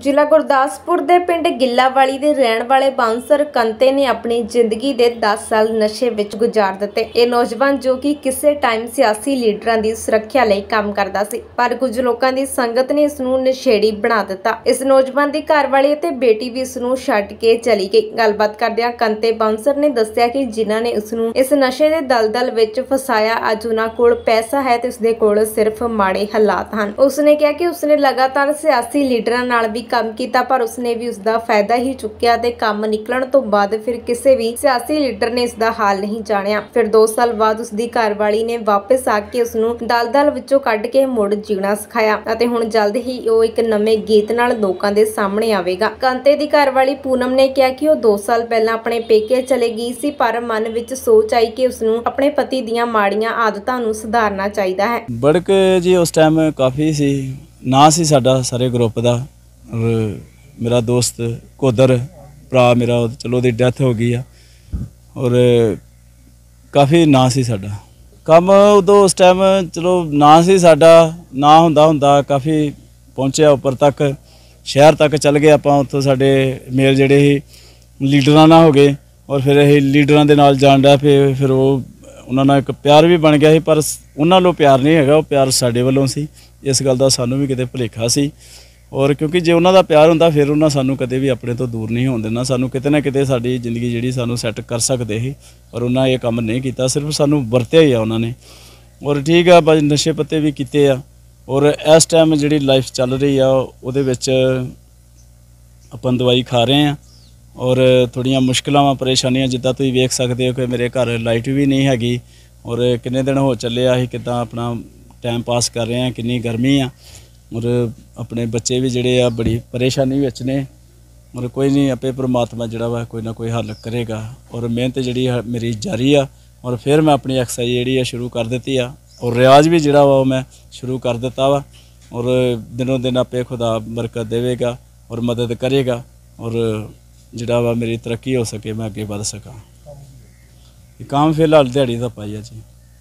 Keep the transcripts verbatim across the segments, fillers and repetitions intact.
ਜ਼ਿਲ੍ਹਾ ਗੁਰਦਾਸਪੁਰ ਦੇ ਪਿੰਡ ਗਿੱਲਾਵਾਲੀ ਦੇ ਰਹਿਣ ਵਾਲੇ ਬਾਂਸਰ ਕੰਤੇ ਨੇ ਆਪਣੀ ਜ਼ਿੰਦਗੀ ਦੇ ਦਸ ਸਾਲ ਨਸ਼ੇ ਵਿੱਚ ਗੁਜ਼ਾਰ ਦਿੱਤੇ। ਇਹ ਨੌਜਵਾਨ ਜੋ ਕਿ ਕਿਸੇ ਟਾਈਮ ਸਿਆਸੀ ਲੀਡਰਾਂ ਦੀ ਸੁਰੱਖਿਆ ਲਈ ਕੰਮ ਕਰਦਾ ਸੀ, ਪਰ ਕੁਝ ਲੋਕਾਂ ਦੀ ਸੰਗਤ ਨੇ ਇਸ ਨੂੰ ਨਸ਼ੇੜੀ ਬਣਾ ਦਿੱਤਾ। ਇਸ ਨੌਜਵਾਨ ਦੀ ਘਰਵਾਲੀ ਅਤੇ ਬੇਟੀ ਵੀ ਇਸ ਨੂੰ ਛੱਡ ਕੇ ਚਲੀ ਗਈ। ਗੱਲਬਾਤ ਕਰਦਿਆਂ ਕੰਤੇ ਬਾਂਸਰ ਨੇ ਦੱਸਿਆ ਕਿ ਜਿਨ੍ਹਾਂ ਨੇ ਉਸ ਨੂੰ ਇਸ ਨਸ਼ੇ ਦੇ ਦਲਦਲ ਵਿੱਚ ਫਸਾਇਆ, ਅੱਜ ਉਹਨਾਂ ਕੋਲ ਪੈਸਾ ਹੈ ਤੇ ਉਸਦੇ ਕੋਲ ਸਿਰਫ ਮਾੜੇ ਹਾਲਾਤ ਹਨ। ਉਸਨੇ ਕਿਹਾ ਕਿ ਉਸਨੇ ਲਗਾਤਾਰ ਸਿਆਸੀ ਲੀਡਰਾਂ ਨਾਲ ਵੀ ਕੰਮ ਕੀਤਾ, ਪਰ ਉਸਨੇ ਵੀ ਉਸਦਾ ਫਾਇਦਾ ਹੀ ਚੁੱਕਿਆ ਤੇ ਕੰਮ ਨਿਕਲਣ ਤੋਂ ਬਾਅਦ ਫਿਰ ਕਿਸੇ ਵੀ ਸਿਆਸੀ ਲੀਡਰ ਨੇ ਇਸਦਾ ਹਾਲ ਨਹੀਂ ਜਾਣਿਆ। ਫਿਰ ਦੋ ਸਾਲ ਬਾਅਦ ਉਸਦੀ ਘਰਵਾਲੀ ਨੇ ਵਾਪਸ ਆ ਕੇ ਉਸਨੂੰ ਦਲਦਲ ਵਿੱਚੋਂ ਕੱਢ ਕੇ ਮੁੜ ਜੀਣਾ ਸਿਖਾਇਆ ਅਤੇ ਹੁਣ ਜਲਦ ਹੀ ਉਹ ਇੱਕ ਨਵੇਂ ਗੀਤ ਨਾਲ ਲੋਕਾਂ ਦੇ ਸਾਹਮਣੇ ਆਵੇਗਾ। ਕੰਤੇ ਦੀ ਘਰਵਾਲੀ ਪੂਨਮ ਨੇ ਕਿਹਾ ਕਿ ਉਹ ਦੋ ਸਾਲ ਪਹਿਲਾਂ ਆਪਣੇ ਪੇਕੇ ਚਲੇ ਗਈ ਸੀ, ਪਰ ਮਨ ਵਿੱਚ ਸੋਚ ਆਈ ਕਿ ਉਸਨੂੰ ਆਪਣੇ ਪਤੀ ਦੀਆਂ ਮਾੜੀਆਂ ਆਦਤਾਂ ਨੂੰ ਸੁਧਾਰਨਾ ਚਾਹੀਦਾ ਹੈ। ਬੜਕ ਜੀ ਉਸ ਟਾਈਮ ਕਾਫੀ ਸੀ ਨਾ ਸੀ ਸਾਡਾ ਸਾਰੇ ਗਰੁੱਪ ਦਾ। ਔਰ ਮੇਰਾ ਦੋਸਤ ਕੋਦਰ ਭਰਾ ਮੇਰਾ, ਚਲੋ ਉਹਦੀ ਡੈਥ ਹੋ ਗਈ ਆ। ਔਰ ਕਾਫੀ ਨਾਂ ਸੀ ਸਾਡਾ ਕੰਮ ਉਦੋਂ ਉਸ ਟਾਈਮ, ਚਲੋ ਨਾਂ ਸੀ ਸਾਡਾ, ਨਾਂ ਹੁੰਦਾ ਹੁੰਦਾ ਕਾਫੀ ਪਹੁੰਚਿਆ ਉੱਪਰ ਤੱਕ, ਸ਼ਹਿਰ ਤੱਕ ਚੱਲ ਗਏ ਆਪਾਂ। ਉੱਥੋਂ ਸਾਡੇ ਮੇਲ ਜਿਹੜੇ ਸੀ ਲੀਡਰਾਂ ਨਾਲ ਹੋ ਗਏ, ਔਰ ਫਿਰ ਇਹ ਲੀਡਰਾਂ ਦੇ ਨਾਲ ਜਾਣ ਡਿਆ। ਫਿਰ ਫਿਰ ਉਹ ਉਹਨਾਂ ਨਾਲ ਇੱਕ ਪਿਆਰ ਵੀ ਬਣ ਗਿਆ ਸੀ, ਪਰ ਉਹਨਾਂ ਵੱਲੋਂ ਪਿਆਰ ਨਹੀਂ ਹੈਗਾ, ਉਹ ਪਿਆਰ ਸਾਡੇ ਵੱਲੋਂ ਸੀ। ਇਸ ਗੱਲ ਦਾ ਸਾਨੂੰ ਵੀ ਕਿਤੇ ਭੁਲੇਖਾ ਸੀ। ਔਰ ਕਿਉਂਕਿ ਜੇ ਉਹਨਾਂ ਦਾ ਪਿਆਰ ਹੁੰਦਾ ਫਿਰ ਉਹਨਾਂ ਸਾਨੂੰ ਕਦੇ ਵੀ ਆਪਣੇ ਤੋਂ ਦੂਰ ਨਹੀਂ ਹੋਣ ਦੇਣਾ। ਸਾਨੂੰ ਕਿਤੇ ਨਾ ਕਿਤੇ ਸਾਡੀ ਜ਼ਿੰਦਗੀ ਜਿਹੜੀ ਸਾਨੂੰ ਸੈੱਟ ਕਰ ਸਕਦੇ ਸੀ, ਪਰ ਉਹਨਾਂ ਇਹ ਕੰਮ ਨਹੀਂ ਕੀਤਾ, ਸਿਰਫ ਸਾਨੂੰ ਵਰਤਿਆ ਹੀ ਆ ਉਹਨਾਂ ਨੇ। ਔਰ ਠੀਕ ਆ, ਬਸ ਨਸ਼ੇ ਪੱਤੇ ਵੀ ਕੀਤੇ ਆ। ਔਰ ਇਸ ਟਾਈਮ ਜਿਹੜੀ ਲਾਈਫ ਚੱਲ ਰਹੀ ਆ ਉਹਦੇ ਵਿੱਚ ਆਪਾਂ ਦਵਾਈ ਖਾ ਰਹੇ ਹਾਂ, ਔਰ ਥੋੜ੍ਹੀਆਂ ਮੁਸ਼ਕਿਲਾਂ ਪਰੇਸ਼ਾਨੀਆਂ ਜਿੱਦਾਂ ਤੁਸੀਂ ਵੇਖ ਸਕਦੇ ਹੋ ਕਿ ਮੇਰੇ ਘਰ ਲਾਈਟ ਵੀ ਨਹੀਂ ਹੈਗੀ। ਔਰ ਕਿੰਨੇ ਦਿਨ ਹੋ ਚੱਲੇ ਆ ਅਸੀਂ ਕਿੱਦਾਂ ਆਪਣਾ ਟਾਈਮ ਪਾਸ ਕਰ ਰਹੇ ਹਾਂ, ਕਿੰਨੀ ਗਰਮੀ ਆ। ਔਰ ਆਪਣੇ ਬੱਚੇ ਵੀ ਜਿਹੜੇ ਆ ਬੜੀ ਪਰੇਸ਼ਾਨੀ ਵਿੱਚ ਨੇ। ਔਰ ਕੋਈ ਨਹੀਂ, ਆਪੇ ਪ੍ਰਮਾਤਮਾ ਜਿਹੜਾ ਵਾ ਕੋਈ ਨਾ ਕੋਈ ਹੱਲ ਕਰੇਗਾ। ਔਰ ਮਿਹਨਤ ਜਿਹੜੀ ਮੇਰੀ ਜਾਰੀ ਆ। ਔਰ ਫਿਰ ਮੈਂ ਆਪਣੀ ਐਕਸਰਸਾਈਜ਼ ਜਿਹੜੀ ਆ ਸ਼ੁਰੂ ਕਰ ਦਿੱਤੀ ਆ, ਔਰ ਰਿਆਜ਼ ਵੀ ਜਿਹੜਾ ਵਾ ਉਹ ਮੈਂ ਸ਼ੁਰੂ ਕਰ ਦਿੱਤਾ ਵਾ। ਔਰ ਦਿਨੋਂ ਦਿਨ ਆਪੇ ਖੁਦਾ ਬਰਕਤ ਦੇਵੇਗਾ ਔਰ ਮਦਦ ਕਰੇਗਾ, ਔਰ ਜਿਹੜਾ ਵਾ ਮੇਰੀ ਤਰੱਕੀ ਹੋ ਸਕੇ, ਮੈਂ ਅੱਗੇ ਵੱਧ ਸਕਾਂ। ਇਹ ਕੰਮ ਫਿਲਹਾਲ ਦਿਹਾੜੀ ਦਾ ਪਾਈ ਆ ਜੀ।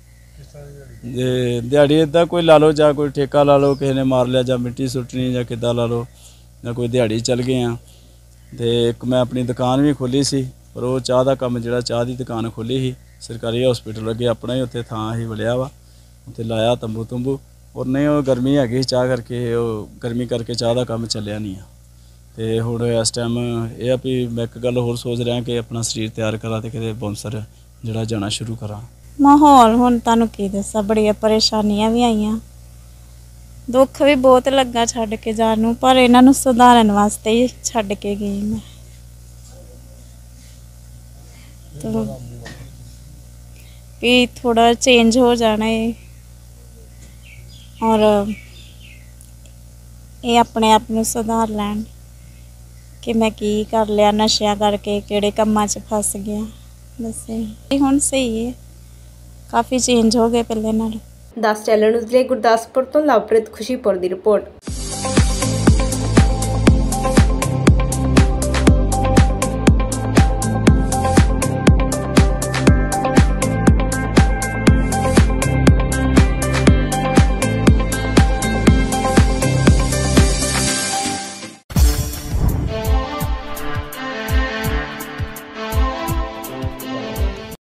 ਜੇ ਦਿਹਾੜੀ ਇੱਦਾਂ ਕੋਈ ਲਾ ਲਓ, ਜਾਂ ਕੋਈ ਠੇਕਾ ਲਾ ਲਓ, ਕਿਸੇ ਨੇ ਮਾਰ ਲਿਆ, ਜਾਂ ਮਿੱਟੀ ਸੁੱਟਣੀ, ਜਾਂ ਕਿੱਦਾਂ ਲਾ ਲਓ, ਜਾਂ ਕੋਈ ਦਿਹਾੜੀ ਚੱਲ ਗਏ ਆ। ਅਤੇ ਇੱਕ ਮੈਂ ਆਪਣੀ ਦੁਕਾਨ ਵੀ ਖੋਲ੍ਹੀ ਸੀ, ਪਰ ਉਹ ਚਾਹ ਦਾ ਕੰਮ ਜਿਹੜਾ ਚਾਹ ਦੀ ਦੁਕਾਨ ਖੋਲ੍ਹੀ ਸੀ ਸਰਕਾਰੀ ਹੌਸਪੀਟਲ ਅੱਗੇ, ਆਪਣਾ ਹੀ ਉੱਥੇ ਥਾਂ ਅਸੀਂ ਵਲਿਆ ਵਾ, ਉੱਥੇ ਲਾਇਆ ਤੰਬੂ ਤੰਬੂ। ਔਰ ਨਹੀਂ, ਉਹ ਗਰਮੀ ਹੈਗੀ ਚਾਹ ਕਰਕੇ, ਉਹ ਗਰਮੀ ਕਰਕੇ ਚਾਹ ਦਾ ਕੰਮ ਚੱਲਿਆ ਨਹੀਂ ਆ। ਅਤੇ ਹੁਣ ਇਸ ਟਾਈਮ ਇਹ ਆ ਵੀ ਮੈਂ ਇੱਕ ਗੱਲ ਹੋਰ ਸੋਚ ਰਿਹਾ ਕਿ ਆਪਣਾ ਸਰੀਰ ਤਿਆਰ ਕਰਾਂ ਅਤੇ ਕਿਤੇ ਬਾਂਸਰ ਜਿਹੜਾ ਜਾਣਾ ਸ਼ੁਰੂ ਕਰਾਂ। ਮਾਹੌਲ ਹੁਣ ਤੁਹਾਨੂੰ ਕੀ ਦੱਸਾਂ, ਬੜੀਆਂ ਪਰੇਸ਼ਾਨੀਆਂ ਵੀ ਆਈਆਂ, ਦੁੱਖ ਵੀ ਬਹੁਤ ਲੱਗਾ ਛੱਡ ਕੇ ਜਾਣ ਨੂੰ, ਪਰ ਇਹਨਾਂ ਨੂੰ ਸੁਧਾਰਨ ਵਾਸਤੇ ਹੀ ਛੱਡ ਕੇ ਗਈ ਮੈਂ। ਵੀ ਥੋੜਾ ਚੇਂਜ ਹੋ ਜਾਣਾ ਹੈ, ਔਰ ਇਹ ਆਪਣੇ ਆਪ ਨੂੰ ਸੁਧਾਰ ਲੈਣ ਕਿ ਮੈਂ ਕੀ ਕਰ ਲਿਆ ਨਸ਼ਿਆਂ ਕਰਕੇ, ਕਿਹੜੇ ਕੰਮਾਂ 'ਚ ਫਸ ਗਿਆ। ਦੱਸੇ ਹੁਣ ਸਹੀ ਹੈ, ਕਾਫੀ ਚੇਂਜ ਹੋ ਗਏ ਪਹਿਲੇ ਨਾਲ। ਦਸ ਚੈਨਲ ਨਿਊਜ਼ ਲਈ ਗੁਰਦਾਸਪੁਰ ਤੋਂ ਲਵਪ੍ਰੀਤ ਖੁਸ਼ੀਪੁਰ ਦੀ ਰਿਪੋਰਟ।